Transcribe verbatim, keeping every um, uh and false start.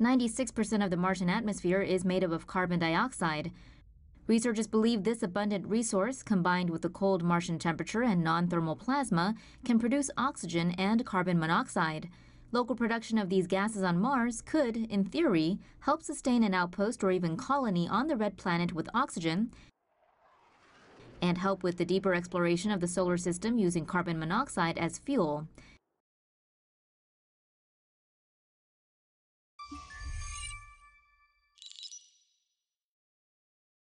ninety-six percent of the Martian atmosphere is made up of carbon dioxide. Researchers believe this abundant resource, combined with the cold Martian temperature and non-thermal plasma, can produce oxygen and carbon monoxide. Local production of these gases on Mars could, in theory, help sustain an outpost or even colony on the red planet with oxygen, and help with the deeper exploration of the solar system using carbon monoxide as fuel.